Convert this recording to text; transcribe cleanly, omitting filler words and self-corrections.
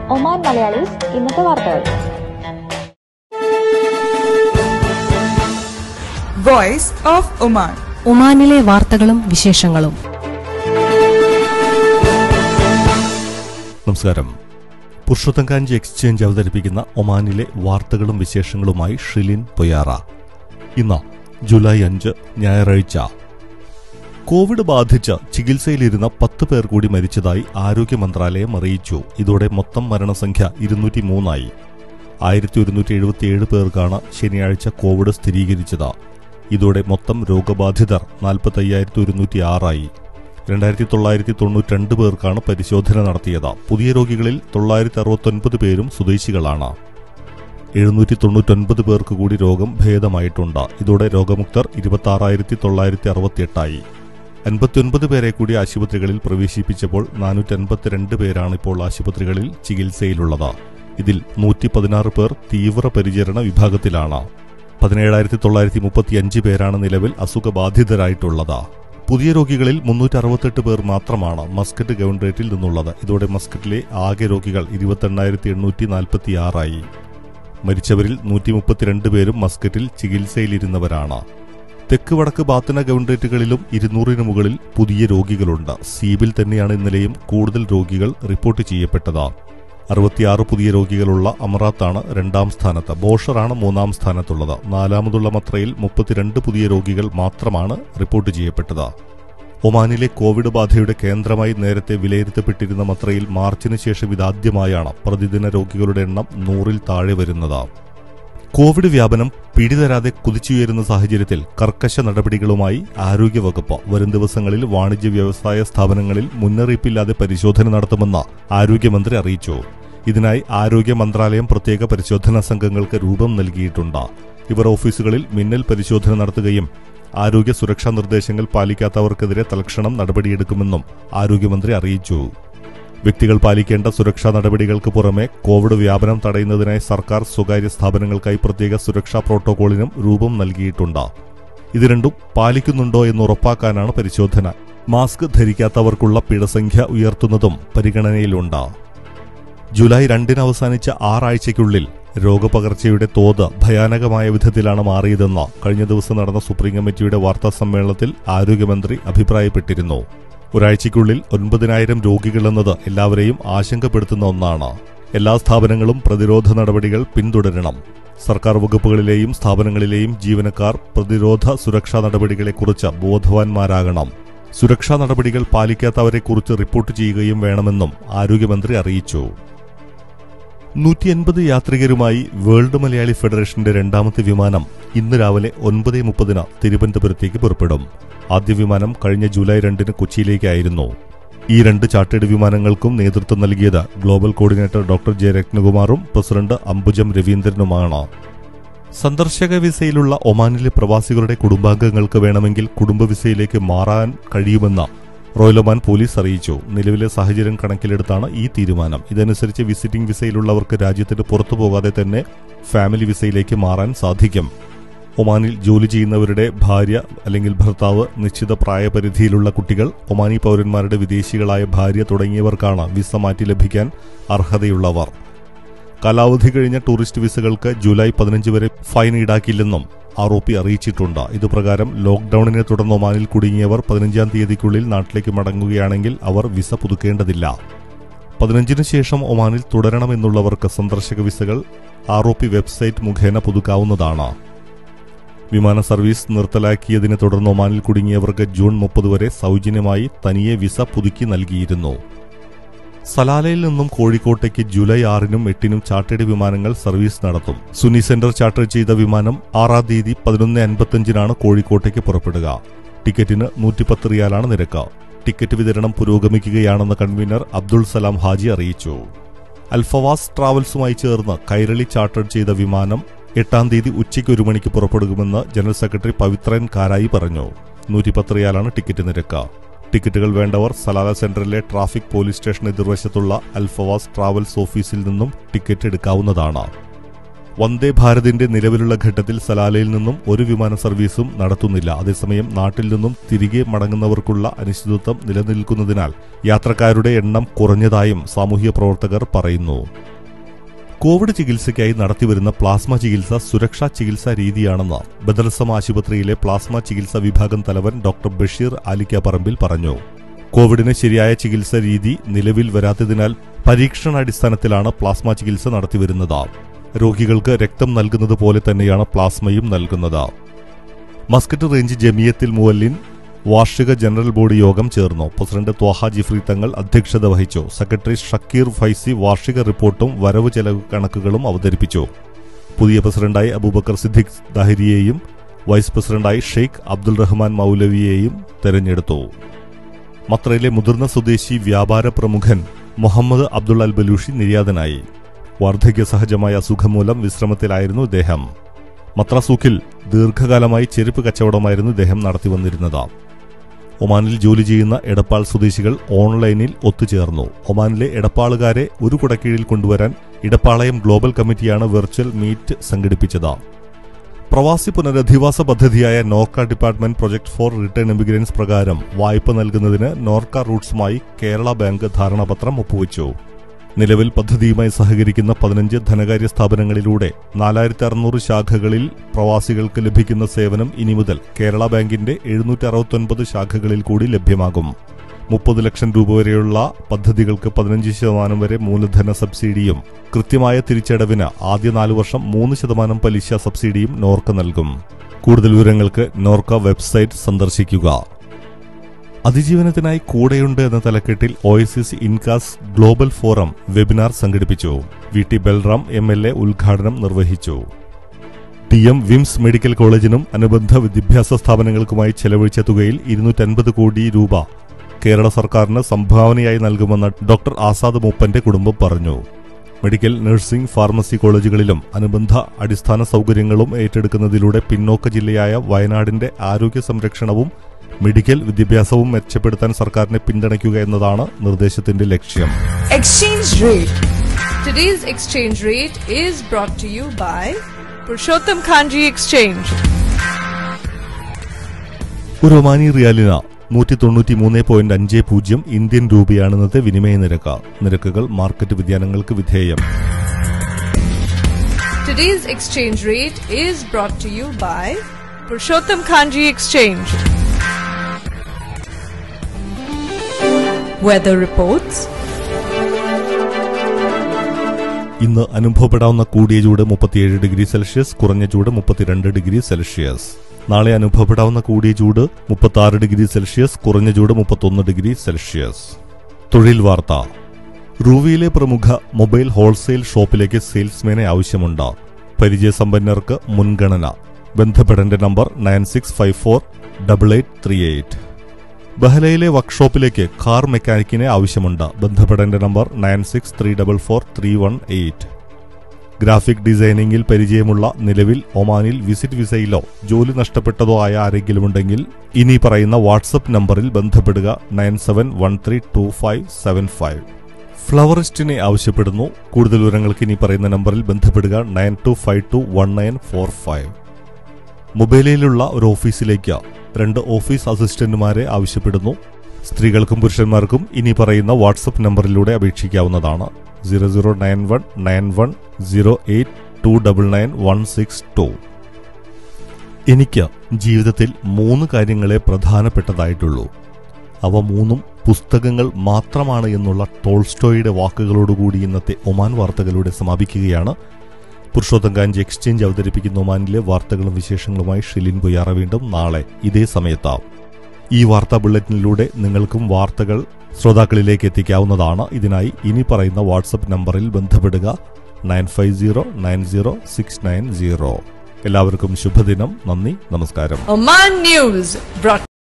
Oman Malayalis ഇന്നത്തെ വാർത്തകൾ. Voice of Oman. ഒമാനിലെ വാർത്തകളും വിശേഷങ്ങളും. നമസ്കാരം. പുരുഷോത്തംകാഞ്ചി എക്സ്ചേഞ്ച് അവതരിപ്പിക്കുന്ന ഒമാനിലെ വാർത്തകളും വിശേഷങ്ങളുമായി ഷിലിൻ പൊയാറ. ഇന്ന് ജൂലൈ 5 ഞായറാഴ്ച. കോവിഡ് ബാധിച്ച് ചികിത്സയിലിരുന്ന 10 പേർ കൂടി മരിച്ചതായി ആരോഗ്യ മന്ത്രാലയം അറിയിച്ചു. ഇതോടെ മൊത്തം മരണസംഖ്യ 203 1177 പേർക്കാണ് ശനിയാഴ്ച കോവിഡ് സ്ഥിരീകരിച്ചത്. ഇതോടെ മൊത്തം രോഗബാധിതർ 45,106 2992 പേർക്കാണ് പരിശോധന നടത്തിയത്. പുതിയ രോഗികളിൽ 969 പേരും സ്വദേശികളാണ്. 799 പേർക്ക് കൂടി രോഗം ഭേദമായിട്ടുണ്ട്. ഇതോടെ രോഗമുക്തർ 26,968 59 പേരെ കൂടി ആശുപത്രികളിൽ പ്രവേശിപ്പിച്ചപ്പോൾ 452 പേരാണ് ഇപ്പോൾ ആശുപത്രികളിൽ ചികിത്സയിലുള്ളത്. ഇതിൽ 116 പേർ തീവ്രപരിചരണ വിഭാഗത്തിലാണ്. 17,935 പേരാണ് നിലവിൽ അസുഖബാധിതരായിട്ടുള്ളത്. പുതിയ രോഗികളിൽ 368 പേർ മാത്രമാണ് മസ്കറ്റ് ഗവൺറേറ്റിൽ നിന്നുള്ളത്. ഇതോടെ മസ്കറ്റിലെ ആകെ രോഗികൾ 28,846 മരിച്ചവരിൽ 132 പേരും മസ്കറ്റിൽ ചികിത്സയിലിരുന്നവരാണ്. തെക്ക് വടക്ക് ബാത്തന ഗവൺറേറ്റുകളിലും 200-ന് മുകളിൽ പുതിയ രോഗികളുണ്ട്. സീബിൽ തന്നെയാണ് ഇന്നലെയും കൂടുതൽ രോഗികൾ റിപ്പോർട്ട് ചെയ്യപ്പെട്ടത്. 66 പുതിയ രോഗികളുള്ള അമറാത്താണ് 2ാം സ്ഥാനത്ത്. ബോഷറാണ് 3ാം സ്ഥാനത്തുള്ളത്. 4ാമതുള്ള മത്രയിൽ 32 പുതിയ രോഗികൾ മാത്രമാണ് റിപ്പോർട്ട് ചെയ്യപ്പെട്ടത്. ഒമാനിലെ കോവിഡ് ബാധയുടെ കേന്ദ്രമായി നേരത്തെ വിലയിരുത്തപ്പെട്ടിരുന്ന മത്രയിൽ മാർച്ചിന് ശേഷം ഇതാദ്യമായാണ് പ്രതിദിന രോഗികളുടെ എണ്ണം 100-ൽ താഴെ വരുന്നത്. കോവിഡ് വ്യാപനം പിടിതരാതെ കുതിച്ചുയരുന്ന സാഹചര്യത്തിൽ കർക്കശ നടപടികളുമായി ആരോഗ്യവകുപ്പ് വരും ദിവസങ്ങളിൽ വാണിജ്യ വ്യവസായ സ്ഥാപനങ്ങളിൽ മുന്നറിയിപ്പില്ലാതെ പരിശോധന നടത്തുമെന്ന് ആരോഗ്യമന്ത്രി അറിയിച്ചു. ഇതിനായി ആരോഗ്യ മന്ത്രാലയം പ്രത്യേക പരിശോധനാ സംഘങ്ങൾക്ക് രൂപം നൽകിയിട്ടുണ്ട്. ഇവർ ഓഫീസുകളിൽ മിന്നൽ പരിശോധന നടത്തുകയും ആരോഗ്യ സുരക്ഷാ നിർദ്ദേശങ്ങൾ പാലിക്കാത്തവർക്കെതിരെ തൽക്ഷണം നടപടിയെടുക്കുമെന്നും ആരോഗ്യമന്ത്രി അറിയിച്ചു. വ്യക്തികൾ പാലിക്കേണ്ട സുരക്ഷാ നടപടികൾക്ക് പുറമെ കോവിഡ് വ്യാപനം തടയുന്നതിനായി സർക്കാർ സ്വകാര്യ സ്ഥാപനങ്ങൾക്കായി പ്രത്യേക സുരക്ഷാ പ്രോട്ടോകോളിനും രൂപം നൽകിയിട്ടുണ്ട്. ഇത് രണ്ടും പാലിക്കുന്നുണ്ടോ എന്ന് ഉറപ്പാക്കാനാണ് പരിശോധന. മാസ്ക് ധരിക്കാത്തവർക്കുള്ള പിഴസംഖ്യ ഉയർത്തുന്നതും പരിഗണനയിലുണ്ട്. ജൂലൈ 2-ന് അവസാനിച്ച 6 ആഴ്ചയ്ക്കുള്ളിൽ രോഗപകർച്ചയുടെ തോത് ഭയാനകമായ വിധത്തിലാണ് മാറിയതെന്ന് കഴിഞ്ഞ ദിവസം നടന്ന സുപ്രീം കമ്മിറ്റിയുടെ വാർത്താസമ്മേളനത്തിൽ ആരോഗ്യമന്ത്രി അഭിപ്രായപ്പെട്ടിരുന്നു. ഒരാഴ്ചയ്ക്കുള്ളിൽ 9,000 രോഗികളെന്നത് എല്ലാവരെയും ആശങ്കപ്പെടുത്തുന്ന ഒന്നാണ്. എല്ലാ സ്ഥാപനങ്ങളും പ്രതിരോധ നടപടികൾ പിന്തുടരണം. സർക്കാർ വകുപ്പുകളിലെയും സ്ഥാപനങ്ങളിലെയും ജീവനക്കാർ പ്രതിരോധ സുരക്ഷാ നടപടികളെക്കുറിച്ച് ബോധവാന്മാരാകണം. സുരക്ഷാ നടപടികൾ പാലിക്കാത്തവരെക്കുറിച്ച് റിപ്പോർട്ട് ചെയ്യുകയും വേണമെന്നും ആരോഗ്യമന്ത്രി അറിയിച്ചു. 180 യാത്രികരുമായി വേൾഡ് മലയാളി ഫെഡറേഷന്റെ 2ാമത്തെ വിമാനം ഇന്ന് രാവിലെ 9:30-ന് തിരുവനന്തപുരത്തേക്ക് പുറപ്പെടും. ആദ്യ വിമാനം കഴിഞ്ഞ ജൂലൈ 2-ന് കൊച്ചിയിലേക്കായിരുന്നു. ഈ 2 ചാർട്ടേഡ് വിമാനങ്ങൾക്കും നേതൃത്വം നൽകിയത് ഗ്ലോബൽ കോർഡിനേറ്റർ ഡോക്ടർ ജെ രത്നകുമാറും പ്രസിഡന്റ് അംബുജം രവീന്ദ്രനുമാണ്. സന്ദർശക വിസയിലുള്ള ഒമാനിലെ പ്രവാസികളുടെ കുടുംബാംഗങ്ങൾക്ക് വേണമെങ്കിൽ കുടുംബ വിസയിലേക്ക് മാറാൻ കഴിയുമെന്ന് റോയൽ ഒമാൻ പോലീസ് അറിയിച്ചു. നിലവിലെ സാഹചര്യം കണക്കിലെടുത്താണ് ഈ തീരുമാനം. ഇതനുസരിച്ച് വിസിറ്റിംഗ് വിസയിലുള്ളവർക്ക് രാജ്യത്തിന് പുറത്തു പോകാതെ തന്നെ ഫാമിലി വിസയിലേക്ക് മാറാൻ സാധിക്കും. ഒമാനിൽ ജോലി ചെയ്യുന്നവരുടെ ഭാര്യ അല്ലെങ്കിൽ ഭർത്താവ്, നിശ്ചിത പ്രായപരിധിയിലുള്ള കുട്ടികൾ, ഒമാനി പൗരന്മാരുടെ വിദേശികളായ ഭാര്യ തുടങ്ങിയവർക്കാണ് വിസ മാറ്റി ലഭിക്കാൻ അർഹതയുള്ളവർ. കാലാവധി കഴിഞ്ഞ ടൂറിസ്റ്റ് വിസകൾക്ക് ജൂലൈ 15 വരെ ഫൈൻ ഈടാക്കില്ലെന്നും ROP അറിയിച്ചിട്ടുണ്ട്. ഇതുപ്രകാരം ലോക്ഡൌണിനെ തുടർന്ന് ഒമാനിൽ കുടുങ്ങിയവർ 15-ാം തീയതിക്കുള്ളിൽ നാട്ടിലേക്ക് മടങ്ങുകയാണെങ്കിൽ അവർ വിസ പുതുക്കേണ്ടതില്ല. 15-ന് ശേഷം ഒമാനിൽ തുടരണമെന്നുള്ളവർക്ക് സന്ദർശക വിസകൾ ROP വെബ്സൈറ്റ് മുഖേന പുതുക്കാവുന്നതാണ്. വിമാന സർവീസ് നിർത്തലാക്കിയതിനെ തുടർന്ന് ഒമാനിൽ കുടുങ്ങിയവർക്ക് ജൂൺ 30 വരെ സൗജന്യമായി തനിയെ വിസ പുതുക്കി നൽകിയിരുന്നു. സലാലയിൽ നിന്നും കോഴിക്കോട്ടേക്ക് ജൂലൈ 6-നും 8-നും ചാർട്ടേഡ് വിമാനങ്ങൾ സർവീസ് നടത്തും. സുനി സെന്റർ ചാർട്ടർ ചെയ്ത വിമാനം 6-ാം തീയതി 11:55-നാണ് കോഴിക്കോട്ടേക്ക് പുറപ്പെടുക. ടിക്കറ്റിന് 110 റിയാലാണ് നിരക്ക്. ടിക്കറ്റ് വിതരണം പുരോഗമിക്കുകയാണെന്ന് കൺവീനർ അബ്ദുൾ സലാം ഹാജി അറിയിച്ചു. അൽഫവാസ് ട്രാവൽസുമായി ചേർന്ന് കൈരളി ചാർട്ടർ ചെയ്ത വിമാനം 8-ാം തീയതി ഉച്ചയ്ക്ക് 1 മണിക്ക് പുറപ്പെടുകുമെന്ന് ജനറൽ സെക്രട്ടറി പവിത്രൻ കാരായി പറഞ്ഞു. 110 റിയാലാണ് ടിക്കറ്റ് നിരക്ക്. ടിക്കറ്റുകൾ വേണ്ടവർ സലാല സെന്ററിലെ ട്രാഫിക് പോലീസ് സ്റ്റേഷൻ എതിർവശത്തുള്ള അൽഫവാസ് ട്രാവൽസ് ഓഫീസിൽ നിന്നും ടിക്കറ്റ് എടുക്കാവുന്നതാണ്. വന്ദേ ഭാരതിന്റെ നിലവിലുള്ള ഘട്ടത്തിൽ സലാലയിൽ നിന്നും ഒരു വിമാന സർവീസും നടത്തുന്നില്ല. അതേസമയം നാട്ടിൽ നിന്നും തിരികെ മടങ്ങുന്നവർക്കുള്ള അനിശ്ചിതത്വം നിലനിൽക്കുന്നതിനാൽ യാത്രക്കാരുടെ എണ്ണം കുറഞ്ഞതായും സാമൂഹ്യ പ്രവർത്തകർ പറയുന്നു. കോവിഡ് ചികിത്സയ്ക്കായി നടത്തിവരുന്ന പ്ലാസ്മ ചികിത്സ സുരക്ഷാ ചികിത്സാ രീതിയാണെന്ന് ബദർസം ആശുപത്രിയിലെ പ്ലാസ്മ ചികിത്സാ വിഭാഗം തലവൻ ഡോക്ടർ ബഷീർ ആലിക്കാപ്പറമ്പിൽ പറഞ്ഞു. കോവിഡിന് ശരിയായ ചികിത്സാ രീതി നിലവിൽ വരാത്തതിനാൽ പരീക്ഷണാടിസ്ഥാനത്തിലാണ് പ്ലാസ്മ ചികിത്സ നടത്തിവരുന്നത്. രോഗികൾക്ക് രക്തം നൽകുന്നത് പോലെ തന്നെയാണ് പ്ലാസ്മയും നൽകുന്നത്. മസ്കറ്റ് റേഞ്ച് ജമിയത്തുൽ മുഅല്ലിൻ വാർഷിക ജനറൽ ബോഡി യോഗം ചേർന്നു. പ്രസിഡന്റ് ത്വാഹ ജിഫ്രി തങ്ങൾ അധ്യക്ഷത വഹിച്ചു. സെക്രട്ടറി ഷക്കീർ ഫൈസി വാർഷിക റിപ്പോർട്ടും വരവ് ചെലവ് കണക്കുകളും അവതരിപ്പിച്ചു. പുതിയ പ്രസിഡന്റായി അബൂബക്കർ സിദ്ദിഖ് ദാഹിരിയെയും വൈസ് പ്രസിഡന്റായി ഷെയ്ഖ് അബ്ദുൾ റഹ്മാൻ മൗലവിയെയും തെരഞ്ഞെടുത്തു. മത്രയിലെ മുതിർന്ന സ്വദേശി വ്യാപാര പ്രമുഖൻ മുഹമ്മദ് അബ്ദുൾ അൽ ബലൂഷി നിര്യാതനായി. വാർദ്ധക്യ സഹജമായ അസുഖം മൂലം വിശ്രമത്തിലായിരുന്നു ഇദ്ദേഹം. മത്രസൂക്കിൽ ദീർഘകാലമായി ചെരുപ്പ് കച്ചവടമായിരുന്നു ഇദ്ദേഹം നടത്തിവന്നിരുന്നത്. ഒമാനിൽ ജോലി ചെയ്യുന്ന എടപ്പാൾ സ്വദേശികൾ ഓൺലൈനിൽ ഒത്തുചേർന്നു. ഒമാനിലെ എടപ്പാളുകാരെ ഒരു കുടക്കീഴിൽ കൊണ്ടുവരാൻ ഇടപ്പാളയം ഗ്ലോബൽ കമ്മിറ്റിയാണ് വെർച്വൽ മീറ്റ് സംഘടിപ്പിച്ചത്. പ്രവാസി പുനരധിവാസ പദ്ധതിയായ NORKA department project for return immigrants പ്രകാരം വായ്പ നൽകുന്നതിന് നോർക്ക റൂട്ട്സുമായി കേരള ബാങ്ക് ധാരണാപത്രം ഒപ്പുവച്ചു. നിലവിൽ പദ്ധതിയുമായി സഹകരിക്കുന്ന 15 ധനകാര്യ സ്ഥാപനങ്ങളിലൂടെ 4600 ശാഖകളിൽ പ്രവാസികൾക്ക് ലഭിക്കുന്ന സേവനം ഇനി മുതൽ കേരള ബാങ്കിന്റെ 769 ശാഖകളിൽ കൂടി ലഭ്യമാകും. 30 ലക്ഷം രൂപ വരെയുള്ള പദ്ധതികൾക്ക് 15% വരെ മൂലധന സബ്സിഡിയും കൃത്യമായ തിരിച്ചടവിന് ആദ്യ 4 വർഷം 3% പലിശ സബ്സിഡിയും നോർക്ക നൽകും. കൂടുതൽ വിവരങ്ങൾക്ക് നോർക്ക വെബ്സൈറ്റ് സന്ദർശിക്കുക. അതിജീവനത്തിനായി കൂടെയുണ്ട് എന്ന തലക്കെട്ടിൽ OICC INCAS global forum webinar സംഘടിപ്പിച്ചു. VT ബൽറാം MLA ഉദ്ഘാടനം നിർവഹിച്ചു. DM വിംസ് മെഡിക്കൽ കോളേജിനും അനുബന്ധ വിദ്യാഭ്യാസ സ്ഥാപനങ്ങൾക്കുമായി ചെലവഴിച്ച തുകയിൽ 250 കോടി രൂപ കേരള സർക്കാരിന് സംഭാവനയായി നൽകുമെന്ന് ഡോക്ടർ ആസാദ് മൂപ്പന്റെ കുടുംബം പറഞ്ഞു. മെഡിക്കൽ, നഴ്സിംഗ്, ഫാർമസി കോളേജുകളിലും അനുബന്ധ അടിസ്ഥാന സൗകര്യങ്ങളും ഏറ്റെടുക്കുന്നതിലൂടെ പിന്നോക്ക ജില്ലയായ വയനാടിന്റെ ആരോഗ്യ സംരക്ഷണവും മെഡിക്കൽ വിദ്യാഭ്യാസവും മെച്ചപ്പെടുത്താൻ സർക്കാരിനെ പിന്തുണയ്ക്കുക എന്നതാണ് നിർദ്ദേശത്തിന്റെ ലക്ഷ്യം. Exchange rate. Today's exchange rate is brought to you by Purushottam Kanji Exchange. ഒരു ഒമാനി റിയാലിന് 193.50 ഇന്ത്യൻ രൂപയാണ് ഇന്നത്തെ വിനിമയ നിരക്ക്. നിരക്കുകൾ മാർക്കറ്റ് വ്യതിയാനങ്ങൾക്ക് വിധേയം. Today's exchange rate is brought to you by Purushottam Kanji Exchange. Weather reports. ഇന്ന് അനുഭവപ്പെടാവുന്ന കൂടിയ ചൂട് 37 ഡിഗ്രി സെൽഷ്യസ്, കുറഞ്ഞ ചൂട് 32 ഡിഗ്രി സെൽഷ്യസ്. നാളെ അനുഭവപ്പെടാവുന്ന കൂടിയ ചൂട് 36 ഡിഗ്രി സെൽഷ്യസ്, കുറഞ്ഞ ചൂട് 31 ഡിഗ്രി സെൽഷ്യസ്. തൊഴിൽ വാർത്ത. റൂവിയിലെ പ്രമുഖ മൊബൈൽ ഹോൾസെയിൽ ഷോപ്പിലേക്ക് സെയിൽസ്മാനെ ആവശ്യമുണ്ട്. പരിചയസമ്പന്നർക്ക് മുൻഗണന. ബന്ധപ്പെടേണ്ട നമ്പർ 96548838. ബഹലയിലെ വർക്ക്ഷോപ്പിലേക്ക് കാർ മെക്കാനിക്കിനെ ആവശ്യമുണ്ട്. ബന്ധപ്പെടേണ്ട നമ്പർ 96344318. ഗ്രാഫിക് ഡിസൈനിംഗിൽ പരിചയമുള്ള, നിലവിൽ ഒമാനിൽ വിസിറ്റ് വിസയിലോ ജോലി നഷ്ടപ്പെട്ടതോ ആയ ആരെങ്കിലുമുണ്ടെങ്കിൽ ഇനി പറയുന്ന വാട്സ്ആപ്പ് നമ്പറിൽ ബന്ധപ്പെടുക 97132575. ഫ്ലവറിസ്റ്റിനെ ആവശ്യപ്പെടുന്നു. കൂടുതൽ വിവരങ്ങൾക്ക് ഇനി പറയുന്ന നമ്പറിൽ ബന്ധപ്പെടുക 92521945. മൊബൈലിലുള്ള ഒരു ഓഫീസിലേക്ക് 2 ഓഫീസ് അസിസ്റ്റന്റുമാരെ ആവശ്യപ്പെടുന്നു. സ്ത്രീകൾക്കും പുരുഷന്മാർക്കും ഇനി പറയുന്ന വാട്സ്ആപ്പ് നമ്പറിലൂടെ അപേക്ഷിക്കാവുന്നതാണ്. 00919108299162. എനിക്ക് ജീവിതത്തിൽ 3 കാര്യങ്ങളെ പ്രധാനപ്പെട്ടതായിട്ടുള്ളൂ. അവ 3 പുസ്തകങ്ങൾ മാത്രമാണ് എന്നുള്ള ടോൾസ്റ്റോയുടെ വാക്കുകളോടുകൂടി ഇന്നത്തെ ഒമാൻ വാർത്തകളുടെ സമാപിക്കുകയാണ്. പുരുഷോത്തം കാഞ്ചി എക്സ്ചേഞ്ച് അവതരിപ്പിക്കുന്ന ഒമാനിലെ വാർത്തകളും വിശേഷങ്ങളുമായി ഷിലിൻ പൊയ്യാറ വീണ്ടും നാളെ ഇതേ സമയത്ത്. ഈ വാർത്താ ബുള്ളറ്റിനിലൂടെ നിങ്ങൾക്കും വാർത്തകൾ ശ്രോതാക്കളിലേക്ക് എത്തിക്കാവുന്നതാണ്. ഇതിനായി ഇനി പറയുന്ന വാട്സ്ആപ്പ് നമ്പറിൽ ബന്ധപ്പെടുക 95090690. എല്ലാവർക്കും ശുഭദിനം. നന്ദി, നമസ്കാരം. Oman News brought